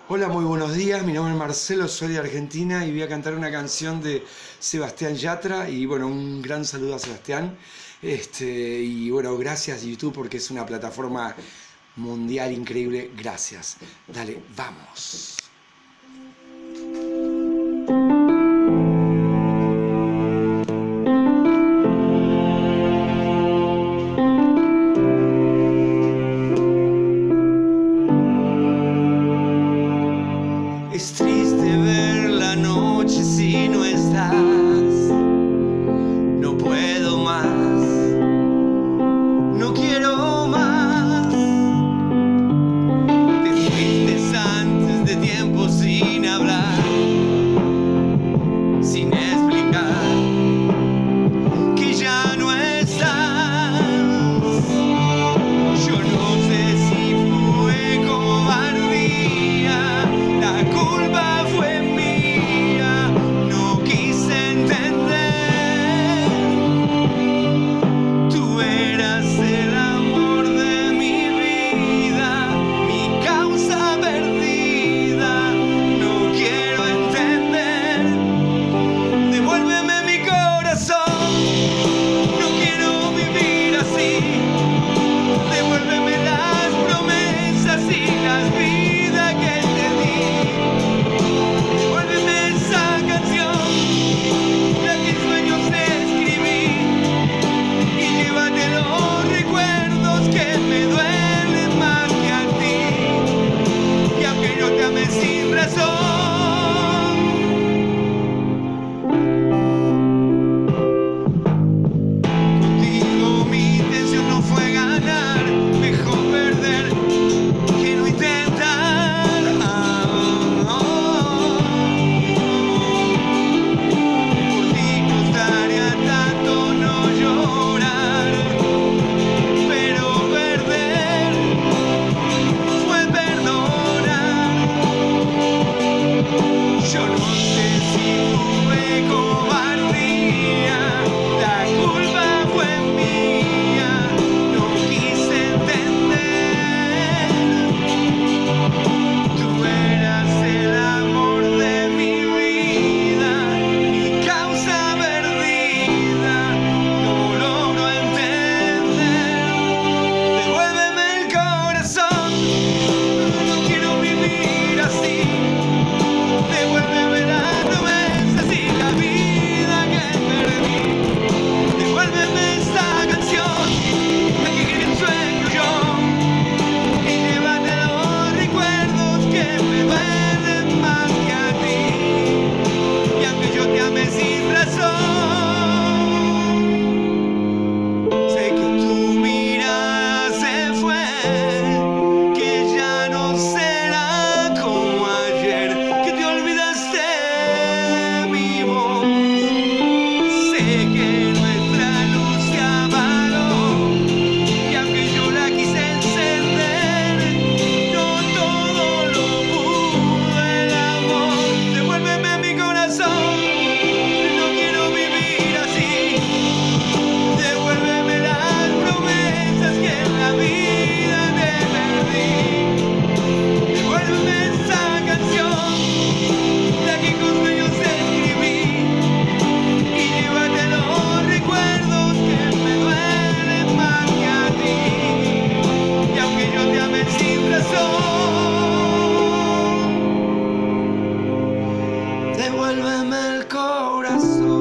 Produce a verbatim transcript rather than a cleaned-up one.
Hola, muy buenos días. Mi nombre es Marcelo, soy de Argentina y voy a cantar una canción de Sebastián Yatra. Y bueno, un gran saludo a Sebastián. Este, y bueno, gracias YouTube porque es una plataforma mundial increíble. Gracias. Dale, vamos. Es triste ver la noche si no estás. No puedo más, no quiero más. Te fuiste antes de tiempo sin hablar, sin explicar que ya no estás. Yo no sé si fue cobardía, la culpa fue mía, no quise entender. Tú eras el amor de mi vida, mi causa perdida, no quiero entender. Devuélveme mi corazón, no quiero vivir así. Devuélveme las promesas y las vidas que te di. Devuélveme esa canción, la que en sueños te escribí. Y llévate los recuerdos que me duelen más que a ti. Y aunque yo te amé sin razón, contigo mi intención no fue ganar, mejor perder que no intentar. Por ti costaría tanto no llorar, pero perder fue perdonar. Yo no sé si fue cobardía, la culpa fue mía, no quise entender. Tú eras el amor de mi vida, mi causa perdida, no logro entender. Devuélveme el corazón, no quiero vivir así. Devuélveme las promesas y la vida que perdí. Devuélveme esta canción, la que en sueño yo. Y llévate los recuerdos que me duelen más que a ti. Y aunque yo te amé sin razón, sé que tu mirada se fue, que ya no será como ayer, que te olvidaste de mi voz. Sé que nuestra luz se apagó, y aunque yo la quise encender, no todo lo pudo el amor. Devuélveme mi corazón, no quiero vivir así. Devuélveme las promesas que en la vida te perdí. Devuélveme esa canción, la que con sueños escribí. Y llévate los recuerdos que me duelen más que a ti. Y aunque yo te amé sin razón, devuélveme el corazón.